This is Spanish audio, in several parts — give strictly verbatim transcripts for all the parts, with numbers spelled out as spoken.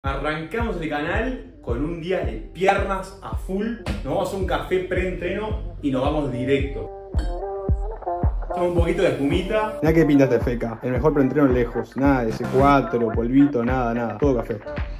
Arrancamos el canal con un día de piernas a full. Nos vamos a hacer un café pre-entreno y nos vamos directo. Toma un poquito de espumita. Nada que pintaste feca, el mejor preentreno lejos. Nada de C cuatro, polvito, nada, nada. Todo café.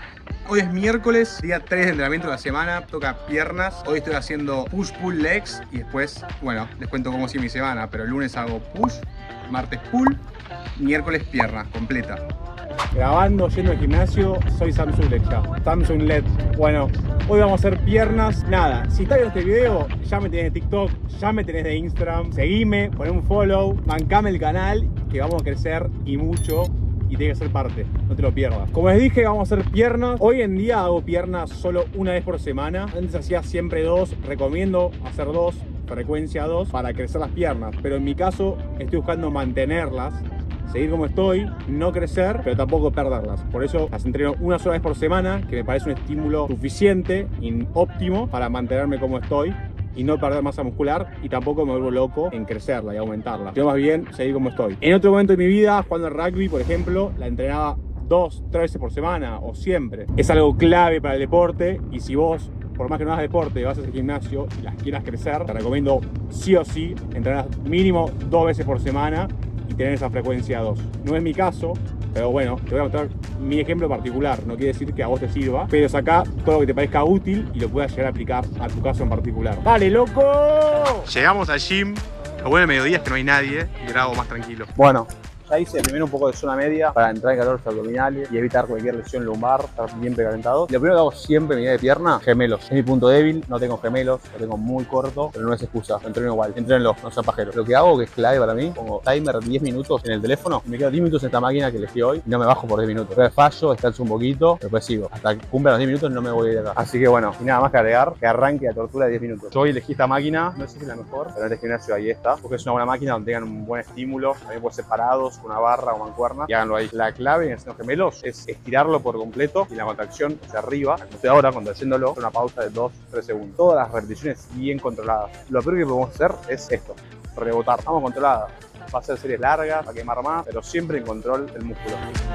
Hoy es miércoles, día tres de entrenamiento de la semana, toca piernas. Hoy estoy haciendo push-pull legs y después, bueno, les cuento cómo sigue mi semana. Pero el lunes hago push, martes pull, miércoles piernas, completa. Grabando, yendo al gimnasio, soy Samsung Led ya. Samsung Led. Bueno, hoy vamos a hacer piernas. Nada, si estás viendo este video, ya me tenés de TikTok, ya me tenés de Instagram. Seguime, poné un follow, bancame el canal, que vamos a crecer y mucho. Y tiene que ser parte, no te lo pierdas. Como les dije, vamos a hacer piernas. Hoy en día hago piernas solo una vez por semana. Antes hacía siempre dos. Recomiendo hacer dos, frecuencia dos, para crecer las piernas. Pero en mi caso, estoy buscando mantenerlas, seguir como estoy, no crecer, pero tampoco perderlas. Por eso las entreno una sola vez por semana, que me parece un estímulo suficiente y óptimo para mantenerme como estoy y no perder masa muscular, y tampoco me vuelvo loco en crecerla y aumentarla. Yo más bien seguir como estoy. En otro momento de mi vida, jugando al rugby, por ejemplo, la entrenaba dos, tres veces por semana o siempre. Es algo clave para el deporte, y si vos, por más que no hagas deporte, vas al gimnasio y las quieras crecer, te recomiendo sí o sí entrenar mínimo dos veces por semana y tener esa frecuencia dos. No es mi caso, pero bueno, te voy a mostrar mi ejemplo particular. No quiere decir que a vos te sirva, pero saca todo lo que te parezca útil y lo puedas llegar a aplicar a tu caso en particular. ¡Dale, loco! Llegamos al gym. Lo bueno de mediodía es que no hay nadie y grabo más tranquilo. Bueno, ya hice primero un poco de zona media para entrar en calor los abdominales y evitar cualquier lesión lumbar, estar bien precalentado. Lo primero que hago siempre en mi día de pierna, gemelos. Es mi punto débil, no tengo gemelos, lo tengo muy corto, pero no es excusa, lo entreno igual. Entrénenlo, no sean pajeros. Lo que hago, que es clave para mí, pongo timer diez minutos en el teléfono y me quedo diez minutos en esta máquina que elegí hoy y no me bajo por diez minutos. Después fallo, descanso un poquito, después sigo. Hasta que cumpla los diez minutos no me voy a ir de acá. Así que bueno, y nada más que agregar, que arranque la tortura de diez minutos. Yo hoy elegí esta máquina, no sé si es la mejor, pero en este gimnasio ahí está, porque es una buena máquina donde tengan un buen estímulo. También puede ser parados, con una barra o mancuerna, y háganlo ahí. La clave en hacer los gemelos es estirarlo por completo y la contracción hacia arriba, como estoy ahora contrayéndolo, una pausa de dos a tres segundos. Todas las repeticiones bien controladas. Lo peor que podemos hacer es esto, rebotar. Vamos controlada. Va a ser series largas, va a quemar más, pero siempre en control del músculo.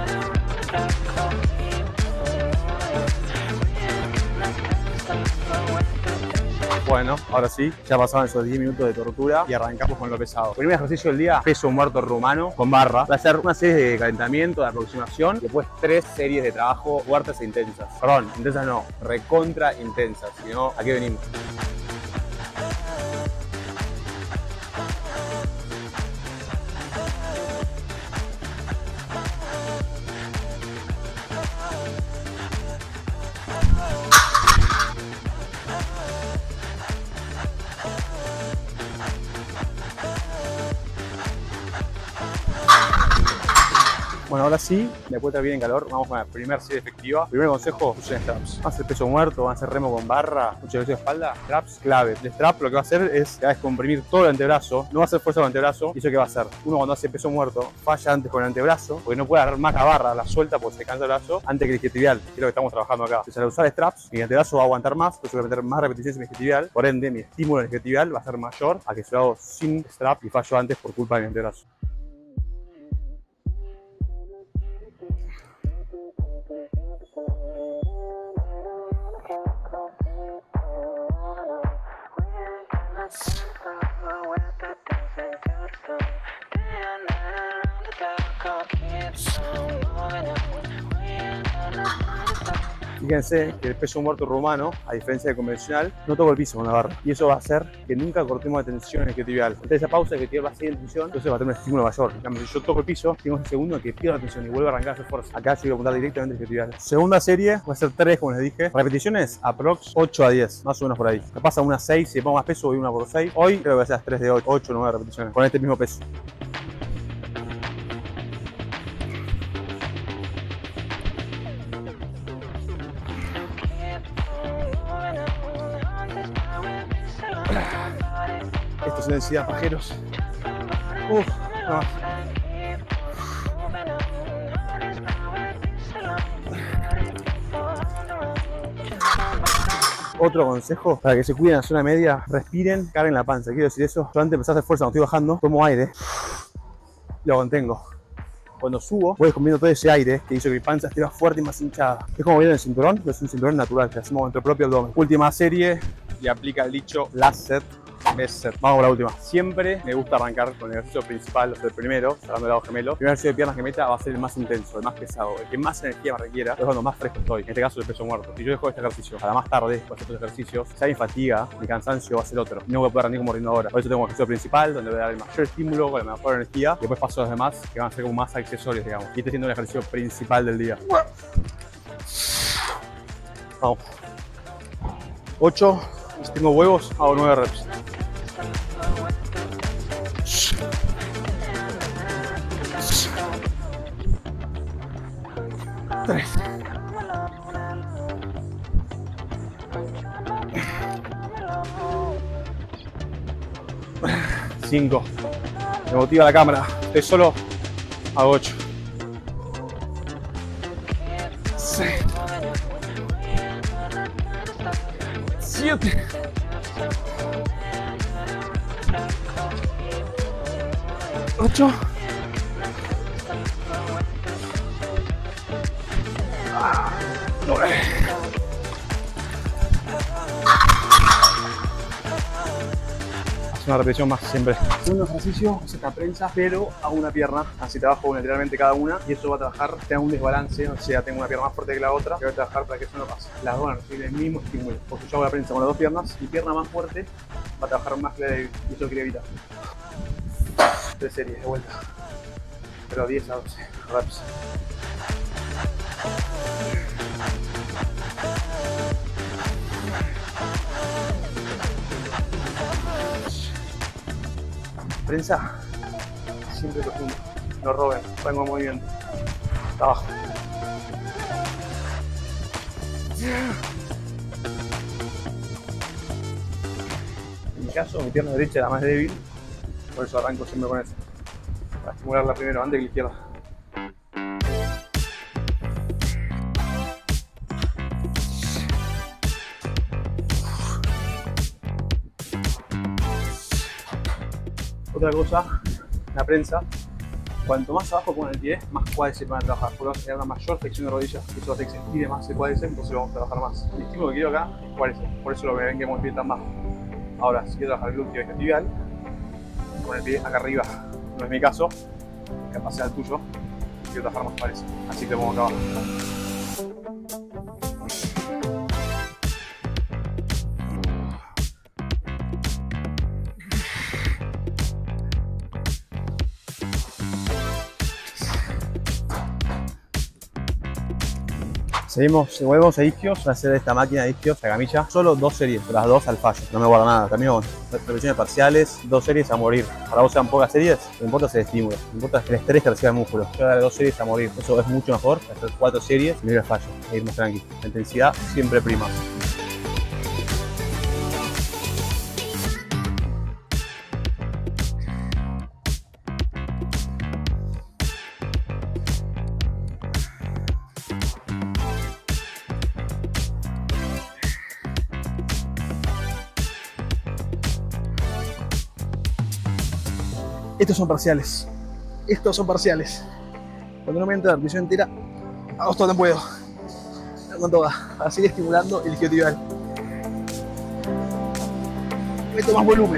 Bueno, ahora sí, ya pasaron esos diez minutos de tortura y arrancamos con lo pesado. Primer ejercicio del día, peso muerto rumano con barra. Va a ser una serie de calentamiento, de aproximación, y después tres series de trabajo fuertes e intensas. Perdón, intensas no, recontra intensas, si no, ¿a qué venimos? Bueno, ahora sí, después de estar bien en calor, vamos con la primera serie efectiva. Primer consejo, usen straps. Van a hacer peso muerto, van a hacer remo con barra, mucho ejercicio de espalda, straps clave. El strap lo que va a hacer es, va a descomprimir todo el antebrazo, no va a hacer fuerza con el antebrazo, y eso que va a hacer, uno cuando hace peso muerto, falla antes con el antebrazo, porque no puede agarrar más la barra, la suelta porque se cansa el brazo, antes que el isquiotibial, que es lo que estamos trabajando acá. Entonces al usar straps, mi antebrazo va a aguantar más, entonces voy a meter más repeticiones en mi isquiotibial, por ende mi estímulo en el isquiotibial va a ser mayor a que si lo hago sin strap y fallo antes por culpa de mi antebrazo. Fíjense que el peso muerto rumano, a diferencia del convencional, no toco el piso con la barra. Y eso va a hacer que nunca cortemos la tensión en el isquiotibial. Entonces esa pausa que tiene va a seguir en tensión, entonces va a tener un estímulo mayor. En cambio, si yo toco el piso, tengo ese segundo que pierdo la tensión y vuelvo a arrancar a hacer fuerza. Acá yo voy a apuntar directamente al isquiotibial. Segunda serie, va a ser tres, como les dije. Repeticiones, aprox ocho a diez, más o menos por ahí. Me pasa unas seis, si le pongo más peso voy una por seis. Hoy creo que va a ser tres de ocho, ocho o nueve repeticiones, con este mismo peso. Esto es densidad, pajeros. Uf, no más. Otro consejo para que se cuiden en la zona media, respiren, carguen la panza. Quiero decir eso, yo antes de empezar a hacer fuerza cuando estoy bajando, tomo aire, lo contengo. Cuando subo, voy comiendo todo ese aire que hizo que mi panza esté más fuerte y más hinchada. Es como viene el cinturón, pero es un cinturón natural que hacemos nuestro propio abdomen. Última serie y aplica el dicho last set. Best set. Vamos con la última. Siempre me gusta arrancar con el ejercicio principal, o sea, el primero, hablando del lado gemelo. El primer ejercicio de piernas que meta va a ser el más intenso, el más pesado, el que más energía me requiera, es cuando más fresco estoy. En este caso el peso muerto. Si yo dejo este ejercicio para más tarde, después de estos ejercicios, si hay mi fatiga, mi cansancio va a ser otro. No voy a poder rendir como rindo ahora. Por eso tengo el ejercicio principal, donde voy a dar el mayor estímulo, con la mejor energía, y después paso a los demás, que van a ser como más accesorios, digamos. Y este siendo el ejercicio principal del día. Vamos. ocho. Si tengo huevos, hago nueve reps. Tres. Cinco. Me motiva la cámara. Estoy solo. Hago ocho. Seis. Siete. Ocho. nueve. Haz una repetición más siempre. Segundo ejercicio es esta prensa, pero hago una pierna, así trabajo unilateralmente cada una y eso va a trabajar, tengo un desbalance, o sea, tengo una pierna más fuerte que la otra, que voy a trabajar para que eso no pase. Las dos van a recibir el mismo estímulo, porque yo hago la prensa con las dos piernas, mi pierna más fuerte va a trabajar más que la débil y eso quería evitar. Tres series de vuelta, pero diez a doce reps. Prensa, siempre profundo, no roben, vengo en movimiento, abajo. En mi caso, mi pierna derecha es la más débil, por eso arranco siempre con eso, para estimularla primero antes que la izquierda. Otra cosa, la prensa, cuanto más abajo pongan el pie, más cuádriceps van a trabajar, porque vamos a tener una mayor flexión de rodillas y eso hace que se estire más el cuádriceps, entonces vamos a trabajar más. El estímulo que quiero acá es cuádriceps, por eso lo ven que mueve el pie tan bajo. Ahora, si quiero trabajar el glúteo y el tibial, con el pie acá arriba, no es mi caso, capaz sea el tuyo, quiero trabajar más cuádriceps, así que lo pongo acá abajo. Seguimos, volvemos a isquios, voy a hacer esta máquina de isquios, la camilla, solo dos series, las dos al fallo, no me guarda nada, termino con repeticiones parciales, dos series a morir. Para vos sean pocas series, lo que importa es el estímulo, lo que importa es el estrés que reciba el músculo. Yo daré dos series a morir, eso es mucho mejor que hacer cuatro series y no ir al fallo, e ir más tranqui. La intensidad siempre prima. Estos son parciales. Estos son parciales. Cuando no me entra la repetición entera, hago todo lo que puedo. Con toda. Para seguir estimulando el isquiotibial. Meto más volumen.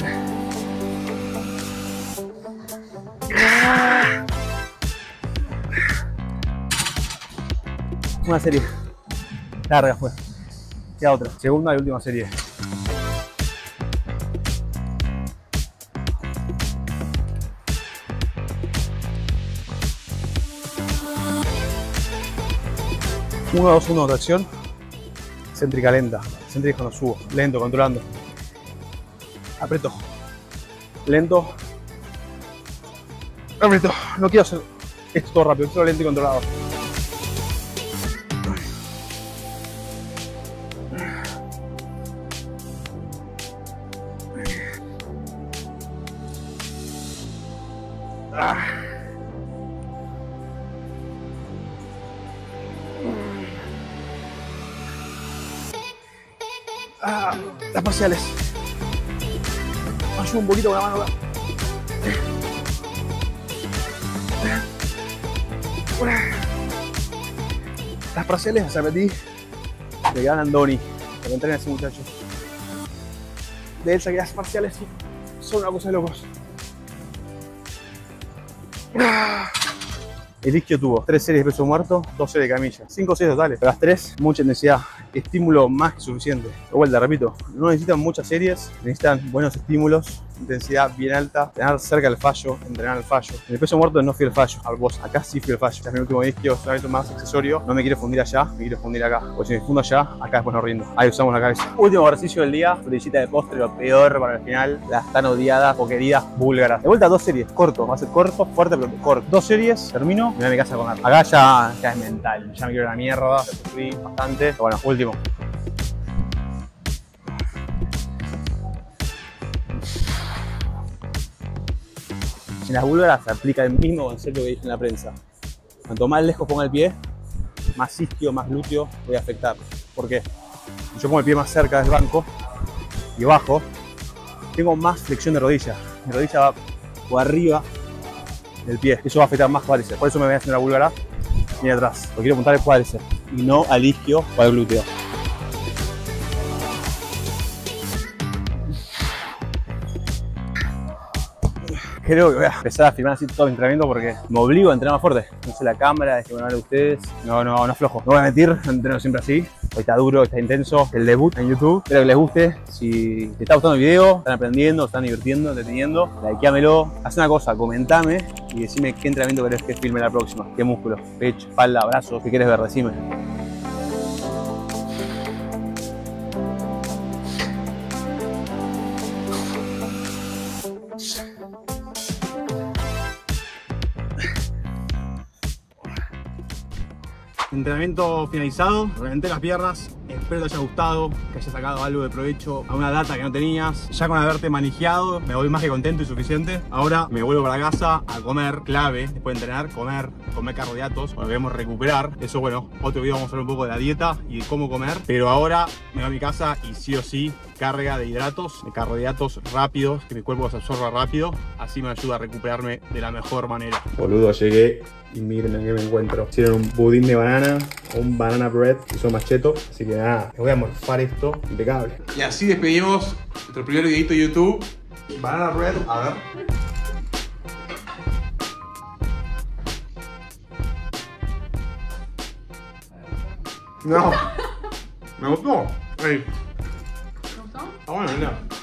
Una serie. Larga fue. Queda otra. Segunda y última serie. uno, dos, uno, tracción, céntrica lenta, céntrica cuando subo, lento, controlando, aprieto, lento, aprieto, no quiero hacer esto todo rápido, esto lento y controlado. Ah. Ah, las parciales. Ayudo un poquito con la mano acá. Las parciales las aprendí de gran Andoni, que me entrena ese muchacho. De él saqué las parciales y son una cosa de locos. El isquio tuvo tres series de peso muerto, dos series de camilla, cinco series totales. Pero las tres, mucha intensidad, estímulo más que suficiente. De vuelta, repito, no necesitan muchas series, necesitan buenos estímulos, intensidad bien alta, entrenar cerca del fallo, entrenar al fallo. En el peso muerto no fui al fallo, al boss. Acá sí fui al fallo. Este es mi último isquio, solamente más accesorio. No me quiero fundir allá, me quiero fundir acá. Porque si me fundo allá, acá después no rindo. Ahí usamos la cabeza. Último ejercicio del día, frutillita de postre, lo peor para el final. Las tan odiadas o queridas búlgaras. De vuelta, dos series, corto, va a ser corto, fuerte, pero corto. Dos series, termino, me voy a mi casa a comer. Acá ya, ya es mental, ya me quiero la mierda, sufrí bastante. Pero bueno, último. En las búlgaras se aplica el mismo concepto que dije en la prensa. Cuanto más lejos ponga el pie, más isquio, más glúteo voy a afectar. ¿Por qué? Si yo pongo el pie más cerca del banco y bajo, tengo más flexión de rodilla. Mi rodilla va por arriba del pie. Eso va a afectar más cuádriceps. Por eso me voy haciendo la búlgara y atrás. Lo quiero apuntar al cuádriceps y no al isquio o al glúteo. Creo que voy a empezar a filmar así todo mi entrenamiento porque me obligo a entrenar más fuerte. No sé la cámara, es que van a ver ustedes. No, no, no aflojo. No voy a mentir, entreno siempre así. Hoy está duro, está intenso. El debut en YouTube. Espero que les guste. Si te está gustando el video, están aprendiendo, están divirtiendo, entreteniendo, likeámelo. Haz una cosa, comentame y decime qué entrenamiento querés que filme la próxima. Qué músculo, pecho, espalda, brazos, qué quieres ver, decime. Entrenamiento finalizado, reventé las piernas, espero te haya gustado, que hayas sacado algo de provecho a una data que no tenías. Ya con haberte manejado me voy más que contento y suficiente. Ahora me vuelvo para casa a comer, clave, después de entrenar, comer, comer carbohidratos, porque queremos recuperar. Eso bueno, otro video vamos a hablar un poco de la dieta y de cómo comer. Pero ahora me voy a mi casa y sí o sí, carga de hidratos, de carbohidratos rápidos, que mi cuerpo se absorba rápido. Así me ayuda a recuperarme de la mejor manera. Boludo, llegué y miren en qué me encuentro. Hicieron un budín de banana, un banana bread, que son macheto. Así que nada, me voy a morfar esto impecable. Y así despedimos nuestro primer videito de YouTube. Banana bread, a ver. No, me gustó. Ahí. ¿Te gustó? Ah, bueno, mira.